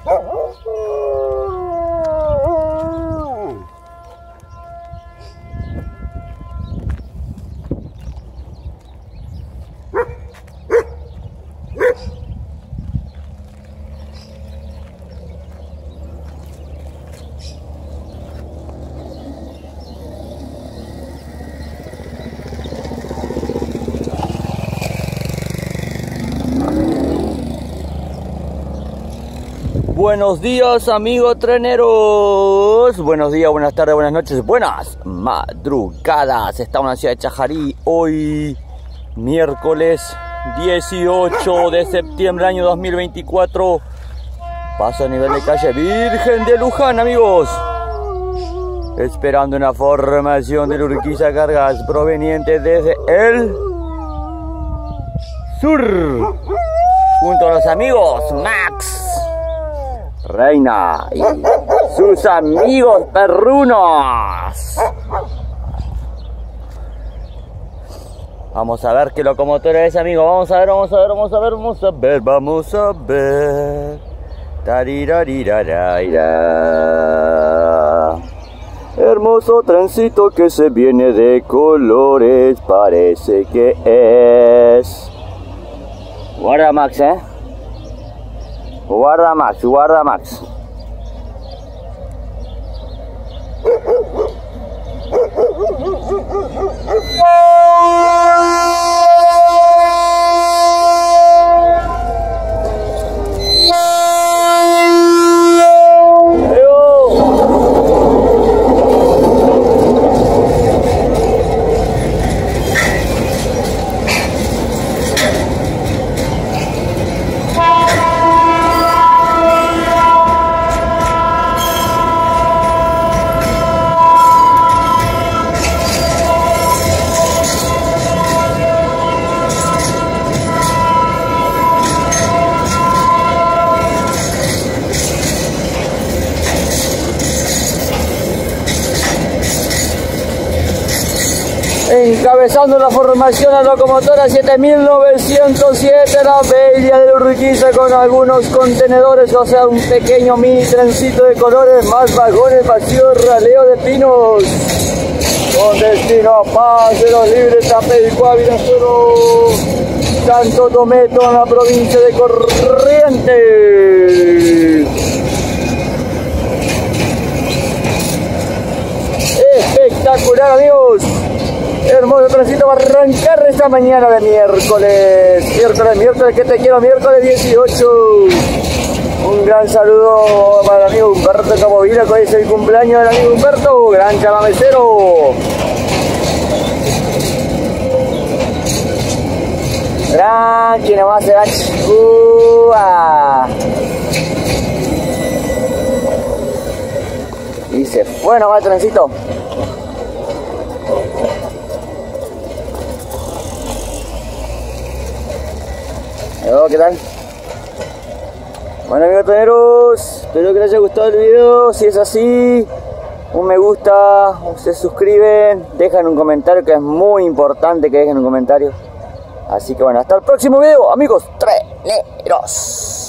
Buenos días, amigos treneros. Buenos días, buenas tardes, buenas noches, buenas madrugadas. Estamos en la ciudad de Chajarí. Hoy, miércoles 18 de septiembre, año 2024. Paso a nivel de calle Virgen de Luján, amigos. Esperando una formación de Urquiza Cargas proveniente desde el sur. Junto a los amigos Max, Reina y sus amigos perrunos. Vamos a ver qué locomotora es, amigo. Vamos a ver. Tarirariraira. Hermoso trencito que se viene de colores, parece que es. Guarda Max, Guarda Max. Encabezando la formación a locomotora 7907, la bella de Urquiza, con algunos contenedores, o sea, un pequeño mini trencito de colores, más vagones vacíos, raleo de pinos, con destino a Paz de los Libres, Tapeicuá, Viracero, Santo Tometo, en la provincia de Corrientes. Espectacular, amigos. Hermoso trencito va a arrancar esta mañana de miércoles, que te quiero, miércoles 18. Un gran saludo para el amigo Humberto Capovila, que hoy es el cumpleaños del amigo Humberto, gran chamamecero. Tranqui, nomás se va Cuba. Y se fue nomás el trencito. ¿Qué tal? Bueno, amigos toneros, espero que les haya gustado el video. Si es así, un me gusta, se suscriben, dejan un comentario, que es muy importante que dejen un comentario. Así que bueno, hasta el próximo video, amigos treneros.